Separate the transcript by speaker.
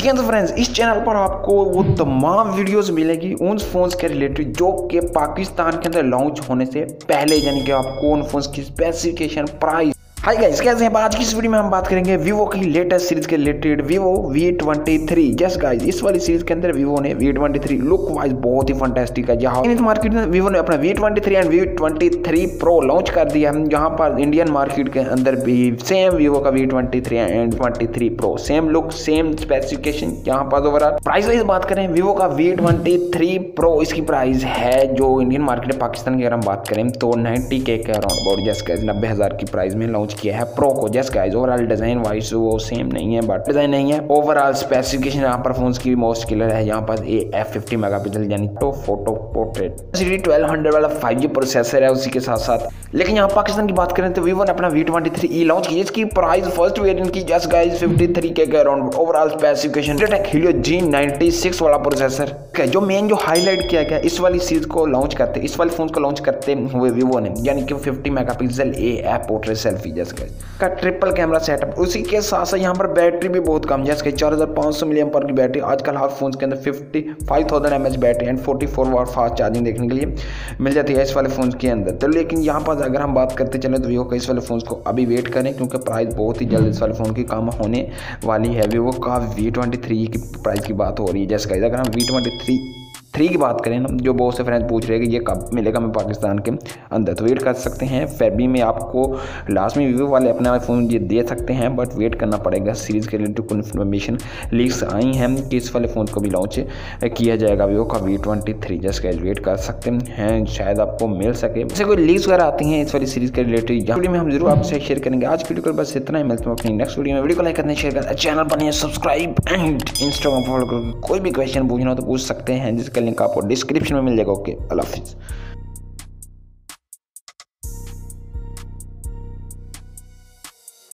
Speaker 1: जी हाँ, तो फ्रेंड्स इस चैनल पर आपको वो तमाम वीडियोस मिलेगी उन फोन्स के रिलेटेड जो कि पाकिस्तान के अंदर लॉन्च होने से पहले, यानी कि आपको उन फोन्स की स्पेसिफिकेशन, प्राइस। हाय गाइस, कैसे हैं? आज की इस वीडियो में हम बात करेंगे वीवो की लेटेस्ट सीरीज के related, Vivo V23। Just guys, इस वाली सीरीज के अंदर वीवो ने V23 लुक वाइज बहुत ही फंटास्टिक है। जहां इंडियन मार्केट में वीवो ने अपना V23 and V23 pro launch कर दिया है, जहां पर इंडियन मार्केट के अंदर भी सेम वीवो का V23 and 23 pro same look same specification. यहाँ पर ओवरऑल प्राइस वाइज बात करें, वीवो का V23 प्रो इसकी प्राइस है जो इंडियन मार्केट पाकिस्तान की अगर हम बात करें तो 90K के अराउंड अबाउट, जस्ट गाइस 90,000 की प्राइस में लॉन्च किया है प्रो को। Just guys overall design wise वो सेम नहीं है, बट डिजाइन नहीं है। ओवरऑल स्पेसिफिकेशन यहाँ पर फोन्स की मोस्ट क्लियर है। यहाँ पर F50 मेगापिक्सल यानी तो फोटो पोर्ट्रेट 1200 वाला 5G प्रोसेसर है उसी के साथ साथ। लेकिन यहाँ पाकिस्तान की बात करें तो वीवो ने अपना V23e लॉन्च किया, इसकी प्राइस फर्स्ट वेरिएंट की जस्ट गाइस 53K के around. Overall specification Helio G96 वाला प्रोसेसर जो मेन जो हाईलाइट किया गया इस वाली सीरीज को लॉन्च करते, इस वाली फोन को लॉन्च करते हुए वीवो ने, यानी कि 50 megapixel AF portrait selfie just guys का ट्रिपल कैमरा सेटअप। उसी के साथ साथ यहाँ पर बैटरी भी बहुत कम, जैसे 4500 mAh की बैटरी। आजकल हर फोन के अंदर 55,000 mAh battery and 44 watt fast charging देखने के लिए मिल जाती है इस वाले फोन के अंदर। तो लेकिन यहाँ पर अगर हम बात करते चले तो वीवो का इस वाले फोन को अभी वेट करें, क्योंकि प्राइस बहुत ही जल्द इस वाले फोन की कम होने वाली है। वीवो का V23 की प्राइस की बात हो रही है। जैसे अगर हम V23 की बात करें ना, जो बहुत से फ्रेंड्स पूछ रहे हैं कि ये कब मिलेगा हमें पाकिस्तान के अंदर, तो वेट कर सकते हैं। फेब्रुअरी में आपको लास्ट में वीवो वाले अपना फ़ोन ये दे सकते हैं, बट वेट करना पड़ेगा। सीरीज़ के रिलेटेड कन्फर्मेशन लीक्स आई हैं कि इस वाले फ़ोन को भी लॉन्च किया जाएगा वीवो का V23। जस्ट गाइस वेट कर सकते हैं, शायद आपको मिल सके। जैसे कोई लीक्स वगैरह आती हैं इस वाली सीरीज़ के रिलेटेड, यहाँ वीडियो में हम जरूर आपसे शेयर करेंगे। आज की वीडियो को बस इतना ही, मिलते हैं अपनी नेक्स्ट वीडियो में। वीडियो को लाइक करना, शेयर करना, चैनल बनिए सब्सक्राइब एंड इंस्टाग्राम फॉलो करके कोई भी क्वेश्चन पूछना हो तो पूछ सकते हैं, जिसका लिंक आपको डिस्क्रिप्शन में मिल जाएगा। ओके, अल्लाह हाफिज़।